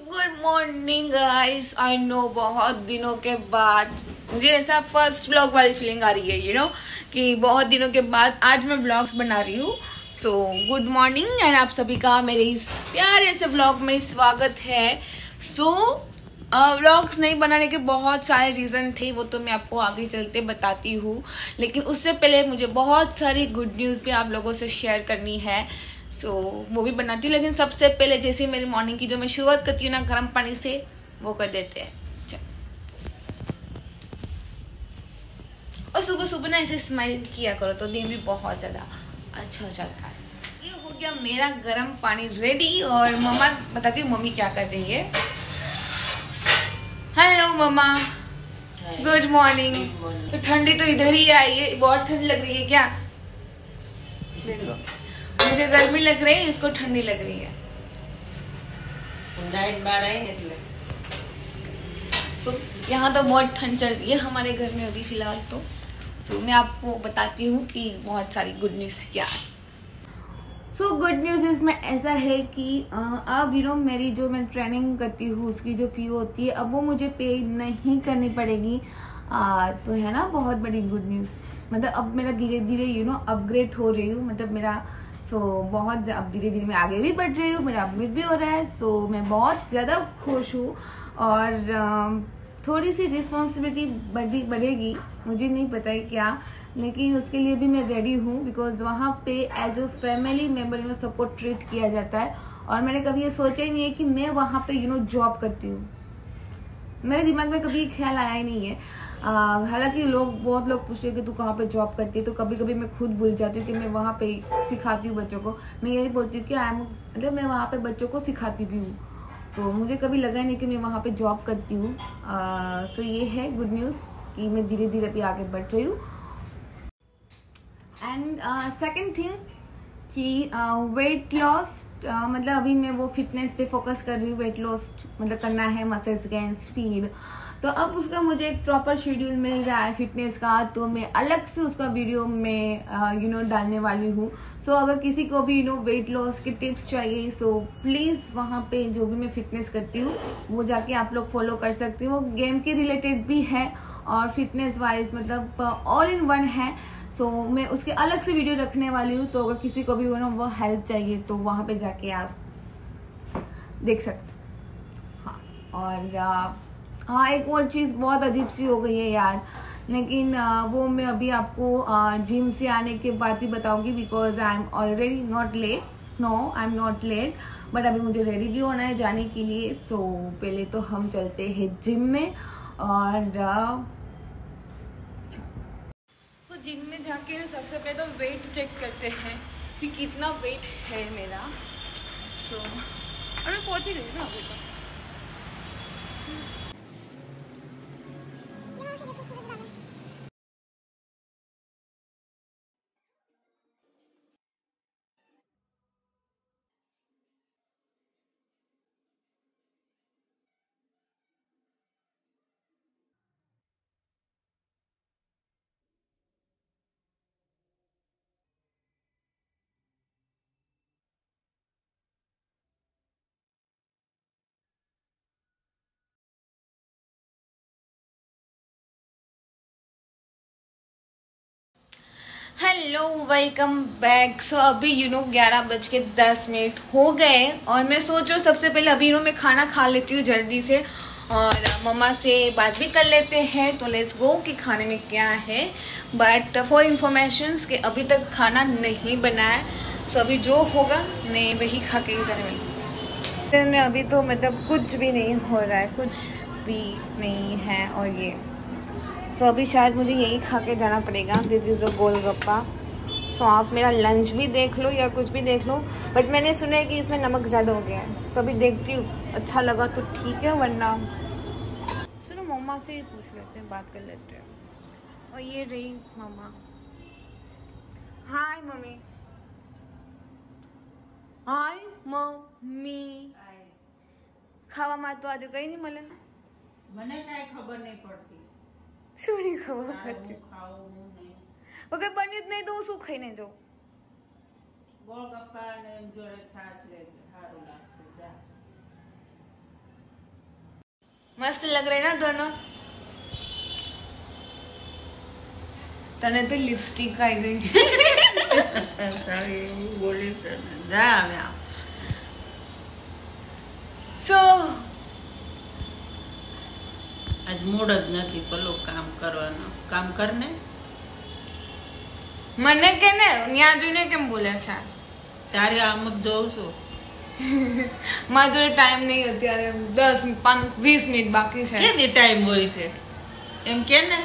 Good morning guys. I know बहुत दिनों के बाद मुझे ऐसा फर्स्ट व्लॉग वाली फीलिंग आ रही है कि बहुत दिनों के बाद आज मैं व्लॉग्स बना रही हूँ। सो गुड मॉर्निंग एंड आप सभी का मेरे इस प्यारे से व्लॉग में स्वागत है। सो व्लॉग्स नहीं बनाने के बहुत सारे रीजन थे, वो तो मैं आपको आगे चलते बताती हूँ, लेकिन उससे पहले मुझे बहुत सारी गुड न्यूज भी आप लोगों से शेयर करनी है। सो वो भी बनाती हूँ, लेकिन सबसे पहले जैसे मेरी मॉर्निंग की जो मैं शुरुआत करती हूँ ना गर्म पानी से, वो कर देते हैं। और सुबह सुबह ना ऐसे स्माइल किया करो तो दिन भी बहुत ज्यादा अच्छा हो जाता है। ये हो गया मेरा गर्म पानी रेडी। और मम्मा बताती हूँ मम्मी क्या कर रही है। हेलो मम्मा, गुड मॉर्निंग। तो ठंडी तो इधर ही आई है, बहुत ठंडी लग रही है क्या? देखो मुझे गर्मी लग रही है, इसको ठंडी लग रही है। तो यहाँ तो बहुत ठंड चल रही है हमारे घर में अभी फिलहाल। तो मैं आपको बताती हूँ कि बहुत सारी गुड न्यूज क्या है। सो गुड न्यूज इसमें ऐसा है कि अब मेरी जो मैं ट्रेनिंग करती हूँ उसकी जो फी होती है अब वो मुझे पे नहीं करनी पड़ेगी। तो है ना बहुत बड़ी गुड न्यूज। मतलब अब मेरा धीरे धीरे अपग्रेड हो रही हूँ, मतलब मेरा बहुत अब धीरे धीरे मैं आगे भी बढ़ रही हूँ, मेरा अपग्रेड भी हो रहा है। सो मैं बहुत ज्यादा खुश हूँ और थोड़ी सी रिस्पॉन्सिबिलिटी बढ़ेगी, मुझे नहीं पता है क्या, लेकिन उसके लिए भी मैं रेडी हूँ। बिकॉज वहाँ पे एज अ फैमिली मेंबर सबको ट्रीट किया जाता है और मैंने कभी ये सोचा ही नहीं है कि मैं वहाँ पे जॉब करती हूँ। मेरे दिमाग में कभी ख्याल आया ही नहीं है। हालांकि बहुत लोग पूछते हैं कि तू कहाँ पे जॉब करती है, तो कभी कभी मैं खुद भूल जाती हूँ कि मैं वहाँ पे सिखाती हूँ बच्चों को। मैं यही बोलती हूँ कि मतलब मैं वहाँ पे बच्चों को सिखाती भी हूँ, तो मुझे कभी लगा नहीं कि मैं वहाँ पे जॉब करती हूँ। सो ये है गुड न्यूज़ कि मैं धीरे धीरे अभी आगे बढ़ रही हूँ। एंड सेकेंड थिंग कि वेट लॉस, मतलब अभी मैं वो फिटनेस पे फोकस कर रही हूँ। वेट लॉस मतलब करना है, मसल्स गेन, स्पीड। तो अब उसका मुझे एक प्रॉपर शेड्यूल मिल रहा है फिटनेस का, तो मैं अलग से उसका वीडियो में डालने वाली हूँ। सो अगर किसी को भी वेट लॉस के टिप्स चाहिए, सो प्लीज वहाँ पे जो भी मैं फिटनेस करती हूँ वो जाके आप लोग फॉलो कर सकते हो। वो गेम के रिलेटेड भी है और फिटनेस वाइज मतलब ऑल इन वन है। सो मैं उसके अलग से वीडियो रखने वाली हूँ, तो अगर किसी को भी वो हेल्प चाहिए तो वहाँ पे जाके आप देख सकते हो। हाँ, और हाँ एक और चीज़ बहुत अजीब सी हो गई है यार, लेकिन वो मैं अभी आपको जिम से आने के बाद ही बताऊंगी। Because I am already not late, no I am not late, but अभी मुझे रेडी भी होना है जाने के लिए। सो पहले तो हम चलते हैं जिम में और तो जिम में जाके सबसे पहले तो वेट चेक करते हैं कि कितना वेट है मेरा। सो और मैं पहुंच ही गई ना अभी तक। Hello welcome back. सो अभी 11:10 हो गए और मैं सोच रहा हूँ सबसे पहले अभी मैं खाना खा लेती हूँ जल्दी से और मम्मा से बात भी कर लेते हैं। तो लेट्स गो कि खाने में क्या है। बट फॉर इंफॉर्मेशन कि अभी तक खाना नहीं बना है, सो अभी जो होगा मैं वही खा के जाने वाली हूँ। अभी तो मतलब कुछ भी नहीं हो रहा है, कुछ भी नहीं है। और ये सो अभी शायद मुझे यही खा के जाना पड़ेगा। This is a golgappa. So आप मेरा लंच भी देख लो या कुछ भी देख लो, बट मैंने सुना है कि इसमें नमक ज़्यादा हो गया है, तो अभी देखती हूँ। अच्छा लगा तो ठीक है, वरना सुनो मम्मा से ही पूछ लेते हैं, बात कर लेते हैं। और ये रही मम्मा। हाय मम्मी। हाय मम्मी। खावा માં તો આજે કઈ નહીં મળે ને? મને કાઈ ખબર નહીં પડતી. શું નહીં ખબર પડતી? ખાવું હું નહીં. ઓકે બન્યું જ નહીં તો હું શું ખાઈને જાઉં? ગોળગપ્પા ને જોડે છાશ લેજે, સારું લાગશે. જા. मस्त लग रहे ना दोनों। तने तो लिपस्टिक आई गई। बोली जा सो આજ મૂડ જ નથી પેલું કામ કરવાનું. કામ કરને મને કે ને ત્યાં જોઈને કેમ બોલે છે? તારે આમ જ જોઉં છું. મારા જોડે ટાઈમ નહીં અત્યારે 10-20 મિનિટ બાકી છે. કેદી ટાઈમ હોય છે એમ કે ને.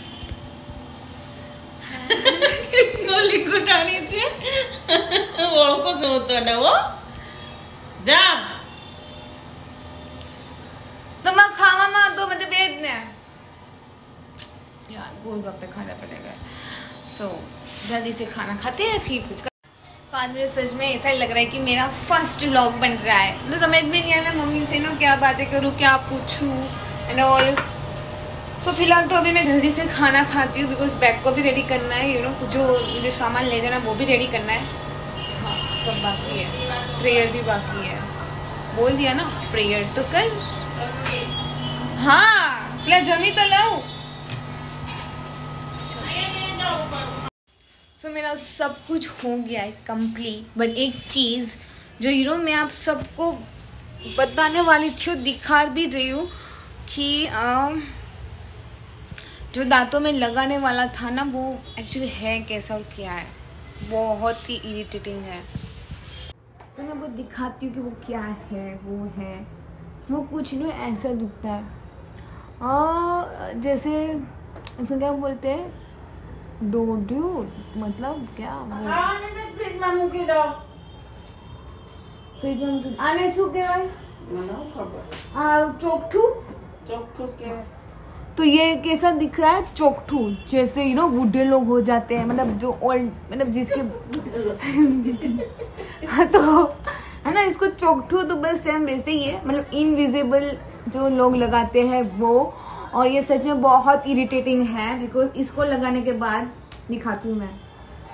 ગોલી ગુટાણી છે ઓળખો છો તને હો. જા तो मैं खावा तो मतलब भेज ने यार गोलगप्पे खाने पड़ेगा। सो जल्दी से खाना खाते हैं फिर कुछ तो आज मुझे सच में ऐसा लग रहा है कि मेरा फर्स्ट व्लॉग बन रहा है। तो समझ में नहीं आ रहा मम्मी से ना क्या बातें करूँ क्या पूछूँ एंड ऑल। सो फिलहाल तो अभी मैं जल्दी से खाना खाती हूँ बिकॉज बैग को भी रेडी करना है। यू नो जो मुझे सामान ले जाना वो भी रेडी करना है। हाँ सब बाकी है, प्रेयर भी बाकी है। बोल दिया ना प्रेयर तो कर। हाँ એટલે જમી તો લઉં। सो मेरा सब कुछ हो गया है कंप्लीट। बट एक चीज जो मैं आप सबको बताने वाली थी और दिखा भी रही हूँ कि जो दांतों में लगाने वाला था ना वो एक्चुअली है कैसा और क्या है। बहुत ही इरिटेटिंग है। तो मैं वो दिखाती हूँ कि वो क्या है। वो कुछ नहीं ऐसा दिखता है जैसे इसको क्या बोलते हैं डोड्यू मतलब क्या ફ્રીજ માં મૂકી દો. फ्रिज में आने शू कहेवाय મને ખબર चोकठू ચોખ્ઠું કહેવાય. तो ये कैसा दिख रहा है चोकठू जैसे बूढ़े लोग हो जाते हैं मतलब जो ओल्ड मतलब जिसके हाँ तो है ना इसको चोकठू तो बस सेम वैसे ही है मतलब इनविजिबल जो लोग लगाते हैं वो। और ये सच में बहुत इरिटेटिंग है बिकॉज इसको लगाने के बाद दिखाती हूँ मैं।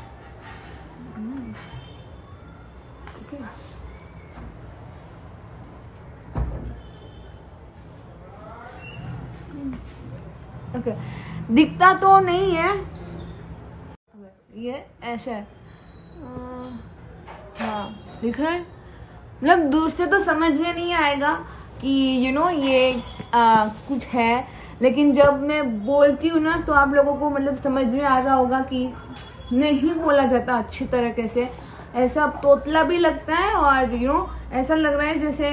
ओके दिखता तो नहीं है ये ऐसा है। हाँ दिख रहा है मतलब दूर से तो समझ में नहीं आएगा कि ये कुछ है। लेकिन जब मैं बोलती हूँ ना तो आप लोगों को मतलब समझ में आ रहा होगा कि नहीं बोला जाता अच्छी तरीके से। ऐसा तोतला भी लगता है और ऐसा लग रहा है जैसे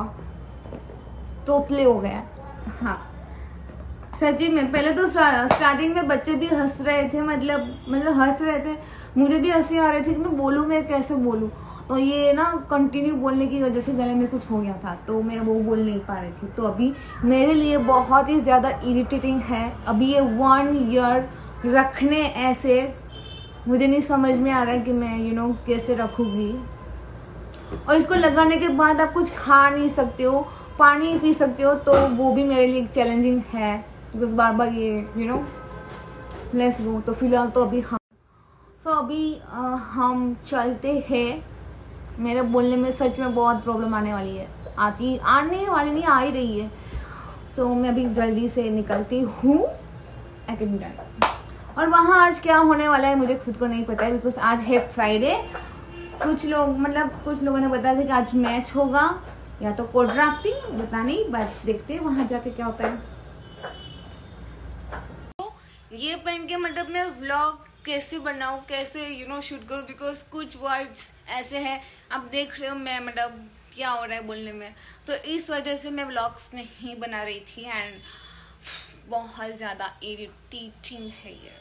तोतले हो गया। हाँ सच्ची में पहले तो स्टार्टिंग में बच्चे भी हंस रहे थे मतलब हंस रहे थे। मुझे भी हंसी आ रही थी कि मैं बोलूँ मैं कैसे बोलूँ। तो ये ना कंटिन्यू बोलने की वजह से गले में कुछ हो गया था तो मैं वो बोल नहीं पा रही थी। तो अभी मेरे लिए बहुत ही ज़्यादा इरिटेटिंग है। अभी ये 1 ईयर रखने ऐसे मुझे नहीं समझ में आ रहा है कि मैं कैसे रखूँगी। और इसको लगाने के बाद आप कुछ खा नहीं सकते हो पानी पी सकते हो तो वो भी मेरे लिए चैलेंजिंग है बिकॉज बार बार ये लेट्स गो। तो फिलहाल तो अभी अभी हम चलते हैं। मेरे बोलने में सच में बहुत प्रॉब्लम आने वाली है आने वाली नहीं आ ही रही है। सो मैं अभी जल्दी से निकलती हूँ एकेडमी टाइम। और वहाँ आज क्या होने वाला है मुझे खुद को नहीं पता है बिकॉज आज है फ्राइडे। कुछ लोगों ने बताया था कि आज मैच होगा या तो कोड ड्राफ्टिंग पता नहीं बस देखते हैं वहाँ जाके क्या होता है। ये पहन के मतलब मैं व्लॉग कैसे बनाऊँ कैसे शूट करूँ बिकॉज कुछ वर्ड्स ऐसे हैं आप देख रहे हो मैं मतलब क्या हो रहा है बोलने में। तो इस वजह से मैं व्लॉग्स नहीं बना रही थी एंड बहुत ज़्यादा इरिटेटिंग है ये।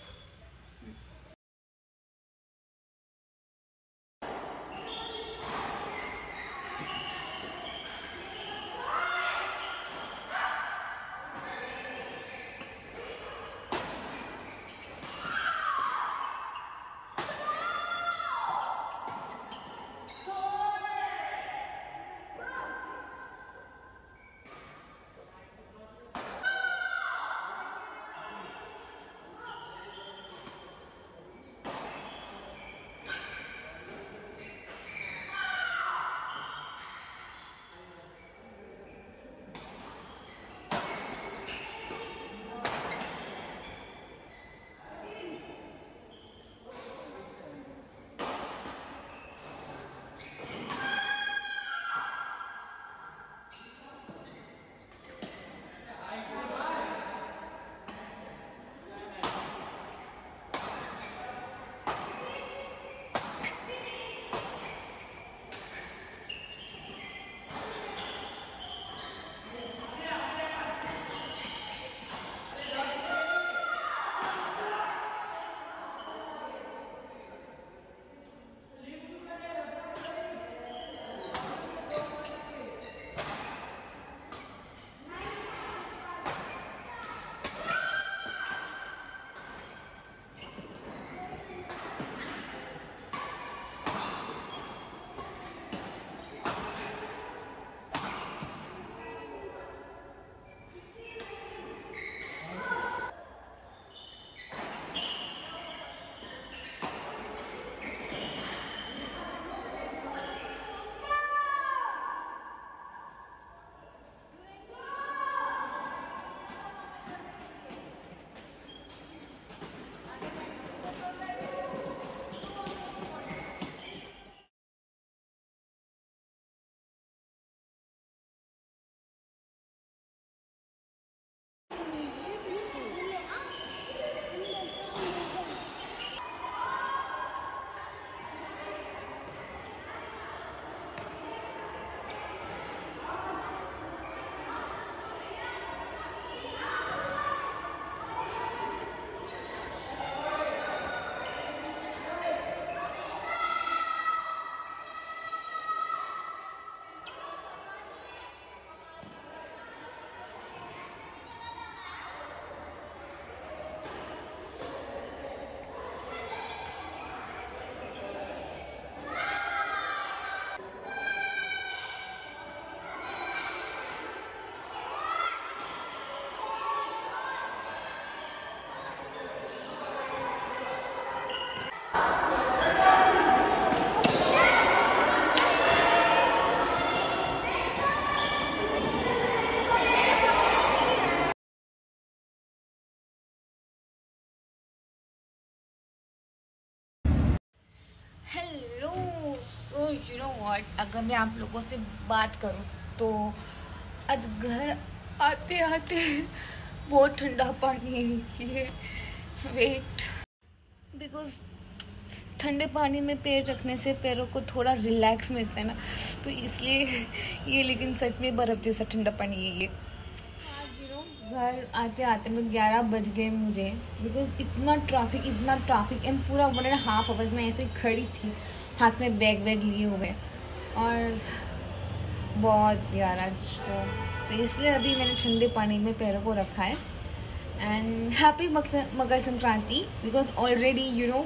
सो यू नो व्हाट, अगर मैं आप लोगों से बात करूं तो आज घर आते आते बहुत ठंडा पानी है। वेट, बिकॉज ठंडे पानी में पैर रखने से पैरों को थोड़ा रिलैक्स मिलता है ना, तो इसलिए ये, लेकिन सच में बर्फ़ जैसा ठंडा पानी है ये। आज यू नो घर आते आते में 11 बज गए मुझे, बिकॉज इतना ट्रैफिक एंड पूरा 1.5 आवर्स में ऐसे ही खड़ी थी, हाथ में बैग लिए हुए, और बहुत यार आज तो इसलिए अभी मैंने ठंडे पानी में पैरों को रखा है। And happy Makar Sankranti, because already you know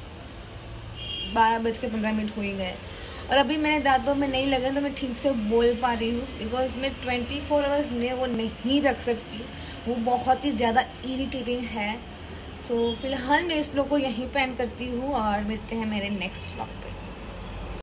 12:15 हो ही गए, और अभी मैंने दांतों में नहीं लगा तो मैं ठीक से बोल पा रही हूँ, बिकॉज मैं 24 आवर्स में वो नहीं रख सकती, वो बहुत ही ज़्यादा इरिटेटिंग है। तो फिलहाल मैं इस लोग को यहीं पे एंड करती हूँ और मिलते हैं मेरे नेक्स्ट व्लॉग।